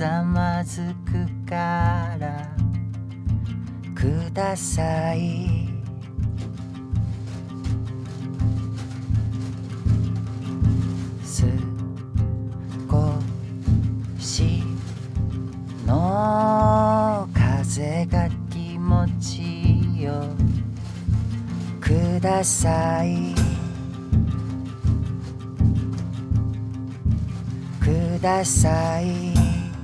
ざまずくからください。少しの風が気持ちよください。ください。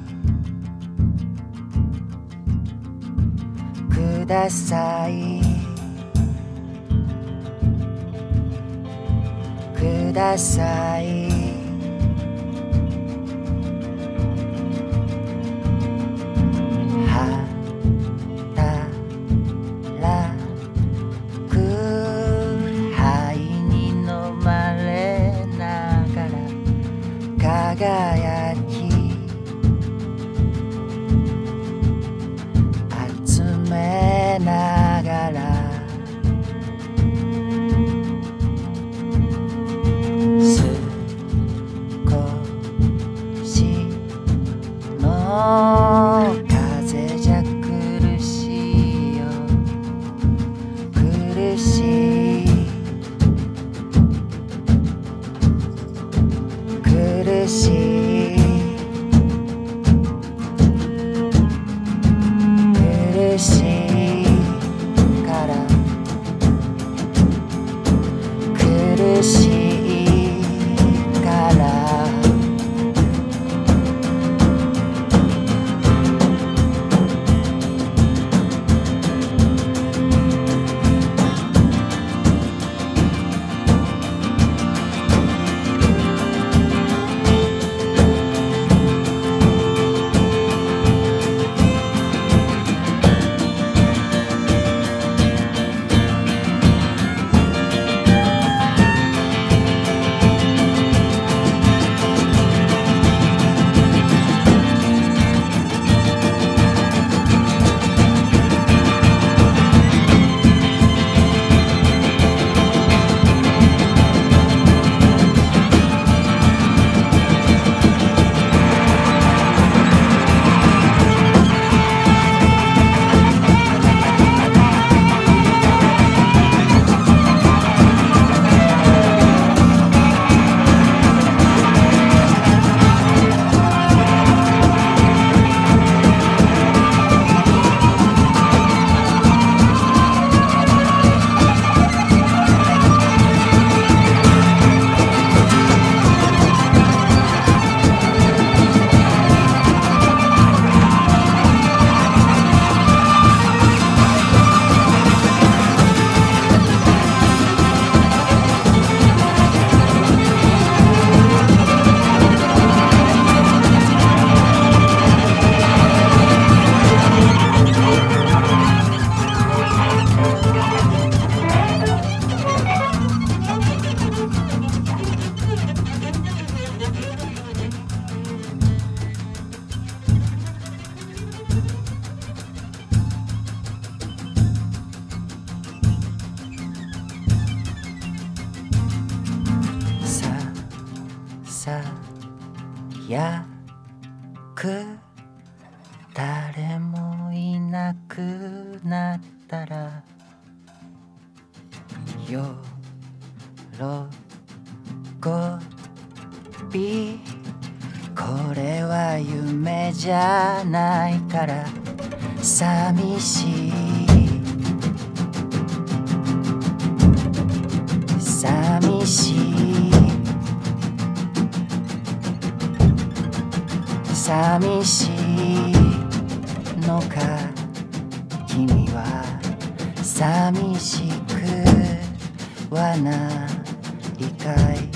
ください。ください。輝き集めながら少しの風じゃ苦しいよ苦しい苦しい苦しいから苦しいからやく誰もいなくなったら喜びこれは夢じゃないから寂しい寂しい寂しいのか君は寂しくはないかい